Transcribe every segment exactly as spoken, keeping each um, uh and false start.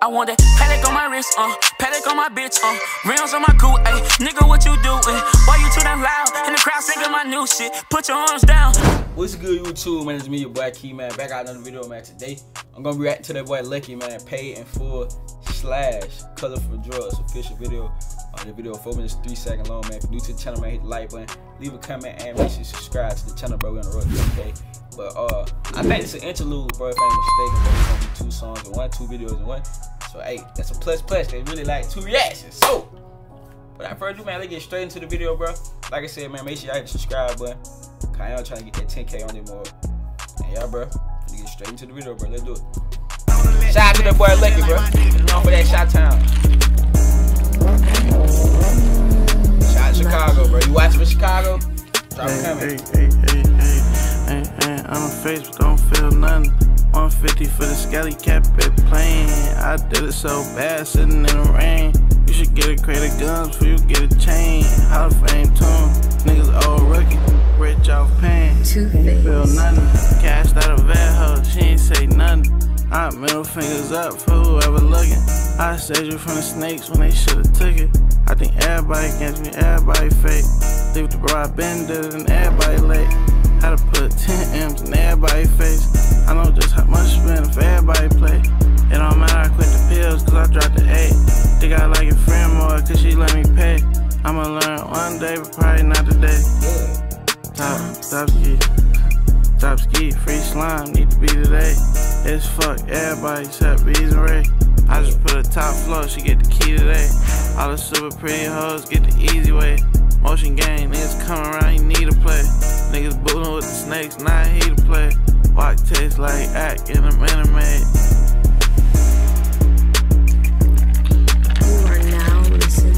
I want that paddock on my wrist, uh, paddock on my bitch, uh, rims on my coupe, ayy, nigga, what you doing? Why you too damn loud? In the crowd singing my new shit, put your arms down. What's good, YouTube, man? It's me, your boy Keyy, man. Back out another video, man. Today, I'm gonna react to that boy Lucky, man. Paid in full slash colorful drugs official video. Uh, the video four minutes three seconds long, man. If you're new to the channel, man, hit the like button, leave a comment, and make sure you subscribe to the channel, bro. We're on the road to okay. But uh, I think it's an interlude, bro. If I ain't mistaken, bro. It's gonna be two songs and one, two videos and one. So hey, that's a plus plus. They really like two reactions. So, without further ado, man, let's get straight into the video, bro. Like I said, man, make sure y'all hit the subscribe button. Cause I am trying to get that ten K on it more. And yeah, bro, let's get straight into the video, bro. Let's do it. Shout out to that boy Lucky, bro. Known for that shot town. Shout out to Chicago, bro. You watching for Chicago? Drop a comment. Hey, hey, hey, hey, hey, hey. I'm on Facebook, don't feel nothing. one fifty for the scally cap it playing. I did it so bad, sitting in the rain. You should get a crate of guns before you get a chain. Hall of Fame tune, niggas old rookie, rich off pain. Ain't feel nothing, cashed out a vet hoe, she ain't say nothing. I middle fingers up for whoever looking. I saved you from the snakes when they should've took it. I think everybody against me, everybody fake. Leave the bro, I been did it and everybody late. Had to put ten M's in everybody's face. I know just how much spend if everybody play. It don't matter, I quit the pills cause I dropped the eight. Think I like a friend more cause she let me pay. I'ma learn one day but probably not today. Top, top ski, top ski, free slime, need to be today. It's fuck everybody except Bees and Ray. I just put a top floor, she get the key today. All the super pretty hoes get the easy way. Motion gang, niggas come around, you need to play. Niggas booting with the snakes, not here to play. Walk tastes like act in a minute made. You are now listening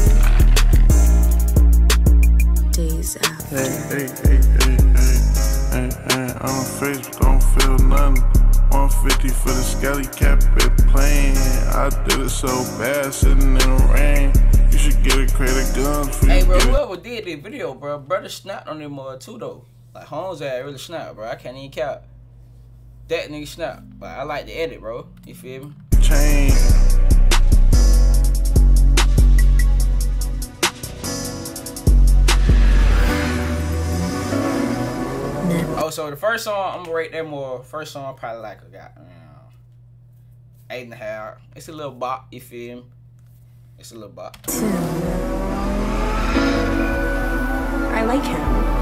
to Days After. Hey, hey, hey, hey, hey, hey, hey. I'm on Facebook, don't feel nothing. one fifty for the scally cap it playing. I did it so bad, sitting in the rain. You should get a crate of guns for you. Hey, bro, whoever did this video, bro, brother snapped on them more too, though. Like, Holmes had really snapped, bro. I can't even count. That nigga snapped. But I like the edit, bro. You feel me? Chain. Oh, so the first song, I'm gonna rate that more. First song, probably like a got, you know, eight and a half. It's a little bop, you feel me? It's a little bop. I like him.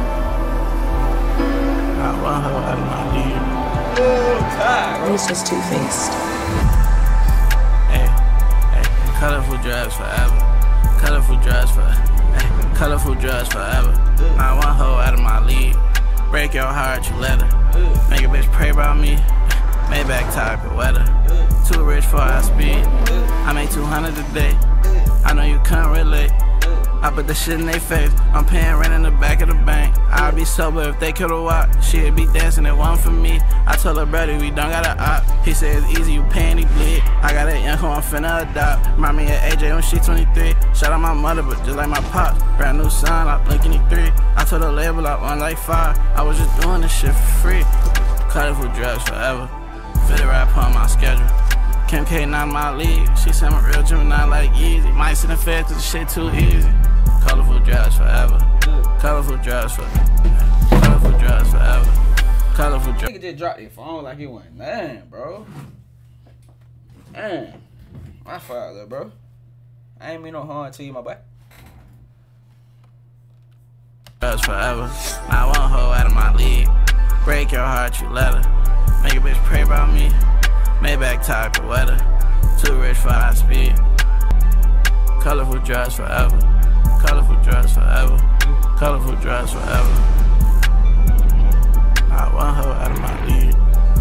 I want her out of my league. Oh, time. He's just two-faced. Hey, hey, colorful drugs forever. Colorful drugs forever. Hey, colorful drugs forever. I want her out of my league. Break your heart, you let her. Make a bitch pray about me. Maybach type of weather. Too rich for our speed. I make two hundred a day. I know you can't relate. I put the shit in their face. I'm paying rent in the back of the bank. I'd be sober if they could've walked. She'd be dancing, it wasn't for me. I told her brother we don't got a op. He said it's easy, you paying, he bleed. I got that young hoe, I'm finna adopt. Remind me of A J when she twenty-three. Shout out my mother, but just like my pops. Brand new son, I blink twenty-three. I told her label I want like five. I was just doing this shit for free. Colorful drugs forever. Fit it right on my schedule. Kim K not in my league. She said I'm a real Gemini like Easy. Might send a fed to the shit too easy. Colorful drugs forever. Colorful drugs forever. Colorful drugs forever. Colorful drugs. Nigga just dropped their phone like it went man, bro. Man, my fault, little bro. I ain't mean no harm to you, my boy. Drugs forever. I want her out of my league. Break your heart, you let her. Make a bitch pray about me. Maybach type of weather. Too rich for high speed. Colorful drugs forever. Colorful drugs forever. Colorful drugs forever. I want her out of my league.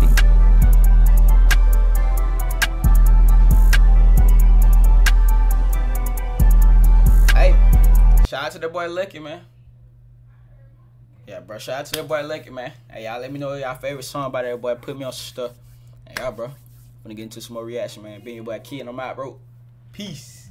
Hey, shout out to that boy Lucky, man. Yeah, bro, shout out to that boy Lucky, man. Hey, y'all let me know y'all favorite song by that boy. Put me on some stuff. Hey, y'all, bro. Gonna get into some more reaction, man. Being your boy Keyy and I'm out, bro. Peace.